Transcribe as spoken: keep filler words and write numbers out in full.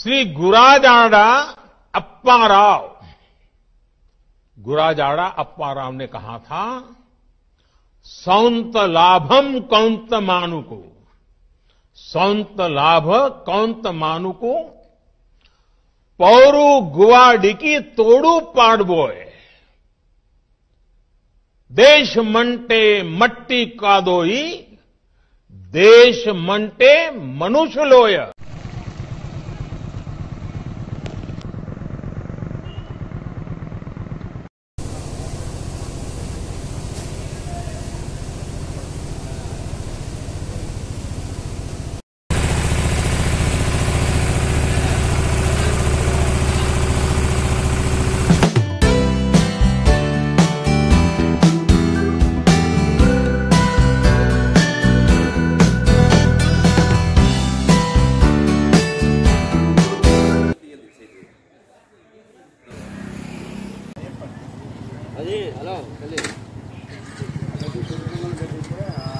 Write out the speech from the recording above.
श्री गुराजाड़ा अप्पा राव गुराजाड़ा अप्पा राव ने कहा था, सौंत लाभम कौंत मानुको, सौंत लाभ कौंत मानुको, पौरु गुवाडिकी तोड़ू पाड़बोए, देश मंटे मट्टी कादोई, देश मंटे मनुष्य लोय। Halo, kali.